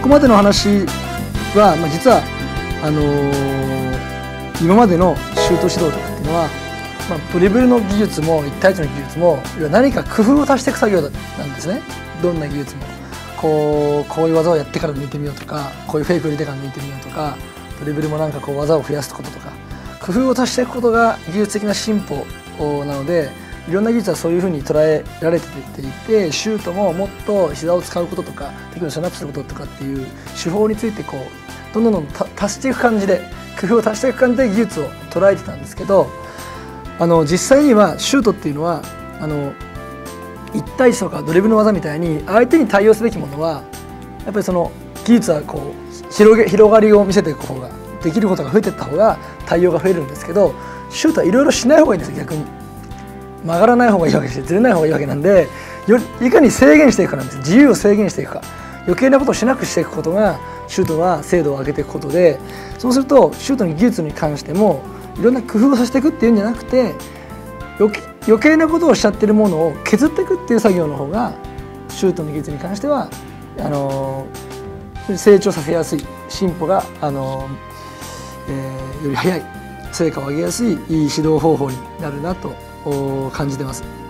こまでの話は、実は今までのシュート指導とかっていうのは、ドリブルの技術も1対1の技術も何か工夫を足していく作業なんですね。どんな技術もこういう技をやってから抜いてみようとか、こういうフェイクを入れてから抜いてみようとか、ドリブルもなんかこう技を増やすこととか工夫を足していくことが技術的な進歩なので、いろんな技術はそういうふうに捉えられていて、シュートももっと膝を使うこととかテクノをシャナップすることとかっていう手法についてこうどんどん足していく感じで、工夫を足していく感じで技術を捉えてたんですけど、実際にはシュートっていうのは1対1とかドリブルの技みたいに相手に対応すべきものはやっぱりその技術はこう広がりを見せていく方が、できることが増えていった方が対応が増えるんですけど、シュートはいろいろしない方がいいんですよ。逆に曲がらない方がいいわけで、ずれない方がいいわけなんで、いかに制限していくかなんです。自由を制限していくか、余計なことをしなくしていくことがシュートは精度を上げていくことで、そうするとシュートの技術に関してもいろんな工夫をさせていくっていうんじゃなくて、余計なことをしちゃってるものを削っていくっていう作業の方がシュートの技術に関しては成長させやすい、進歩がより早い、成果を上げやすいいい指導方法になるなと感じてます。